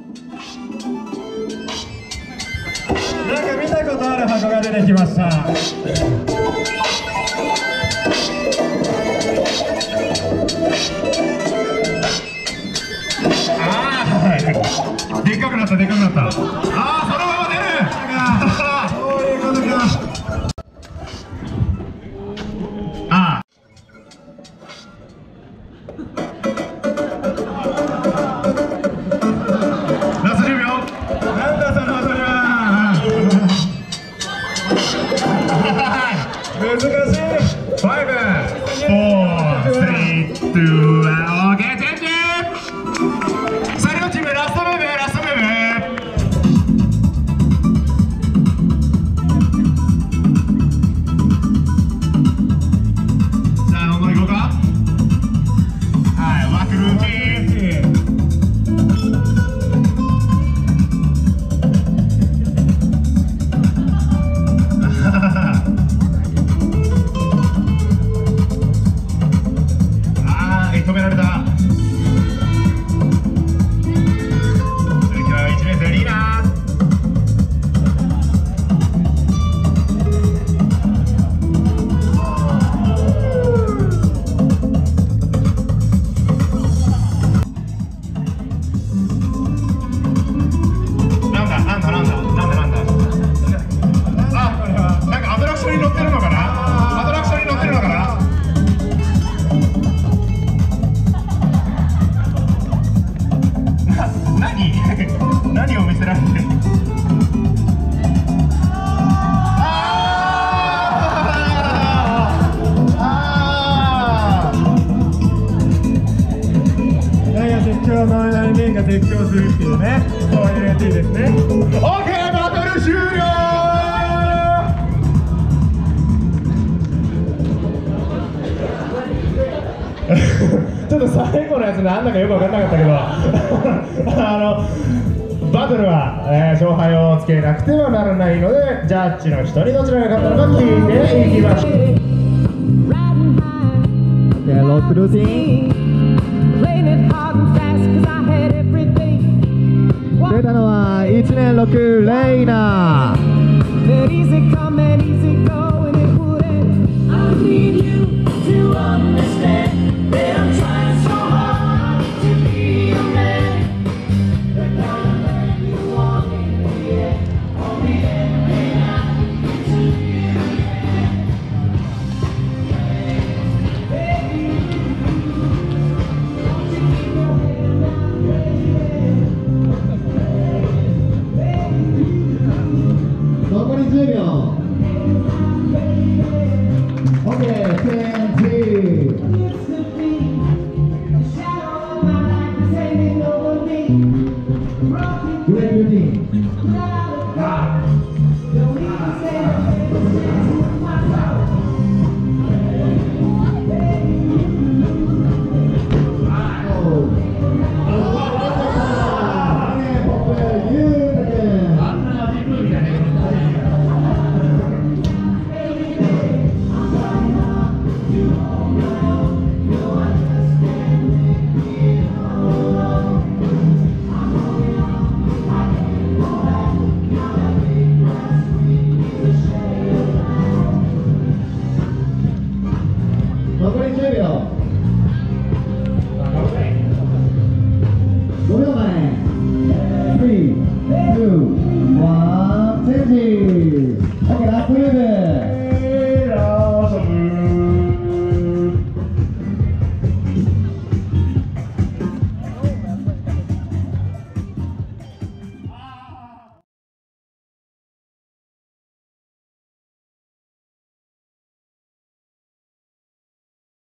なんか見たことある箱が出てきました。でっかくなった、でっかくなった。そのまま出る。そういうことか。ラス10秒。なんだその踊りは。難しい。5、4、3、2、OK、チェンジ。最後チームラストムーブ、ラストムーブ。さあ、どんどんいこうか。はい、ワークルーティン。止められた。続きは1年生リーナなんだなんだなんだなんだなんだ。なんかアトラクションに乗ってるのかな。アトラクションに乗ってるのかな。何を見せられてる。絶叫の面が絶叫するっていうね、そういうやつですね。OK、バトル終了。ちょっと最後のやつなんだかよく分かんなかったけどバトルは、勝敗をつけなくてはならないので、ジャッジの人にどちらが勝ったのか聞いていきましょう。出たのは1年6レイナー。残り10秒。OK、5秒。5秒。